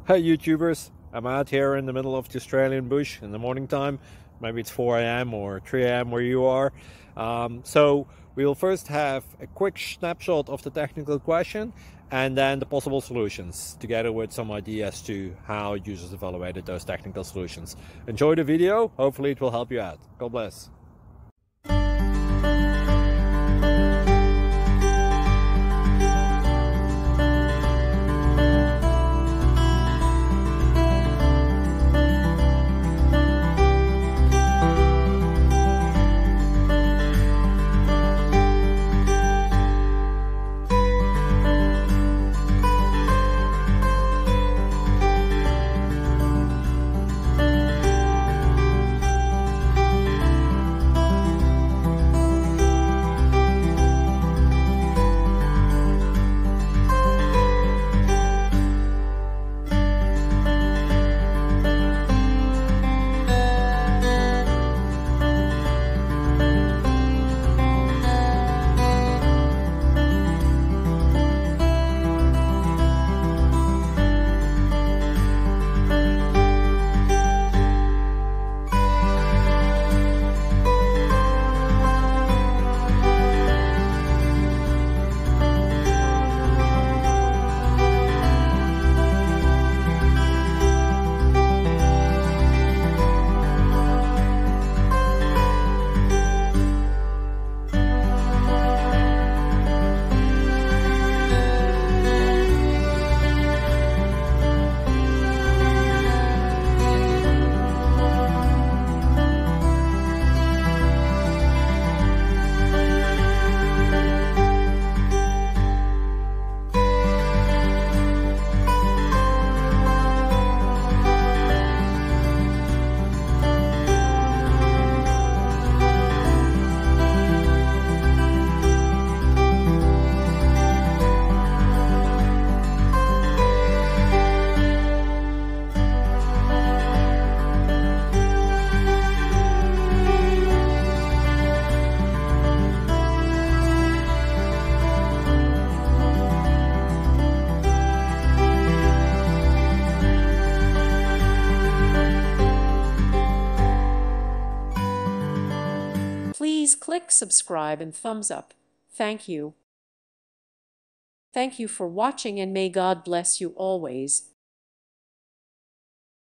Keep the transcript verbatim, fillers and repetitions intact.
Hey YouTubers, I'm out here in the middle of the Australian bush in the morning time. Maybe it's four A M or three A M where you are. Um, so we'll first have a quick snapshot of the technical question and then the possible solutions, together with some ideas to how users evaluated those technical solutions. Enjoy the video, hopefully it will help you out. God bless. Please click subscribe and thumbs up. Thank you. Thank you for watching, and may God bless you always.